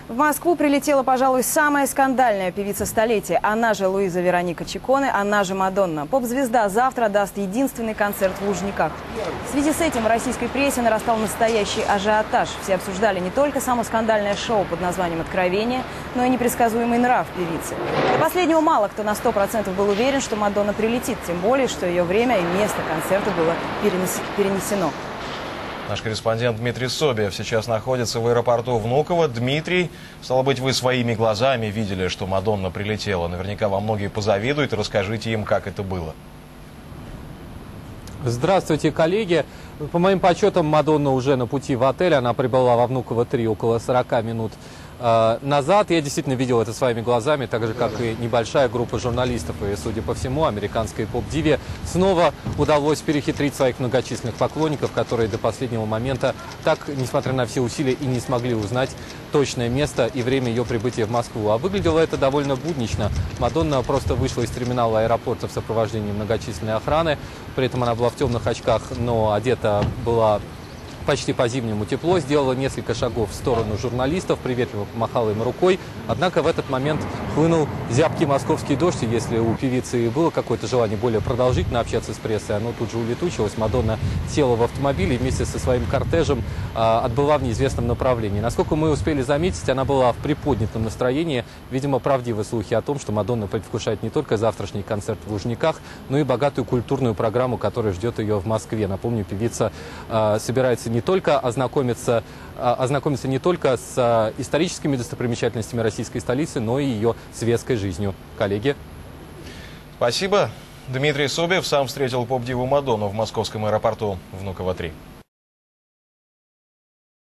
В Москву прилетела, пожалуй, самая скандальная певица столетия. Она же Луиза Вероника Чиконе, она же Мадонна. Поп-звезда завтра даст единственный концерт в Лужниках. В связи с этим в российской прессе нарастал настоящий ажиотаж. Все обсуждали не только само скандальное шоу под названием «Откровение», но и непредсказуемый нрав певицы. До последнего мало кто на 100% был уверен, что Мадонна прилетит, тем более, что ее время и место концерта было перенесено. Наш корреспондент Дмитрий Собиев сейчас находится в аэропорту Внуково. Дмитрий, стало быть, вы своими глазами видели, что Мадонна прилетела. Наверняка вам многие позавидуют. Расскажите им, как это было. Здравствуйте, коллеги. По моим подсчетам, Мадонна уже на пути в отель. Она прибыла во Внуково-3 около 40 минут назад. Я действительно видел это своими глазами, так же, как и небольшая группа журналистов. И, судя по всему, американской поп-диве снова удалось перехитрить своих многочисленных поклонников, которые до последнего момента так, несмотря на все усилия, и не смогли узнать точное место и время ее прибытия в Москву. А выглядело это довольно буднично. Мадонна просто вышла из терминала аэропорта в сопровождении многочисленной охраны. При этом она была в темных очках, но одета была почти по-зимнему тепло, сделала несколько шагов в сторону журналистов, приветливо помахала им рукой. Однако в этот момент хлынул зябкий московский дождь, и если у певицы было какое-то желание более продолжительно общаться с прессой, оно тут же улетучилось. Мадонна села в автомобиль и вместе со своим кортежем отбыла в неизвестном направлении. Насколько мы успели заметить, она была в приподнятом настроении. Видимо, правдивы слухи о том, что Мадонна предвкушает не только завтрашний концерт в Лужниках, но и богатую культурную программу, которая ждет ее в Москве. Напомню, певица собирается не только ознакомиться не только с историческими достопримечательностями российской столицы, но и ее светской жизнью. Коллеги. Спасибо. Дмитрий Собиев сам встретил поп-диву Мадонну в московском аэропорту Внуково-3.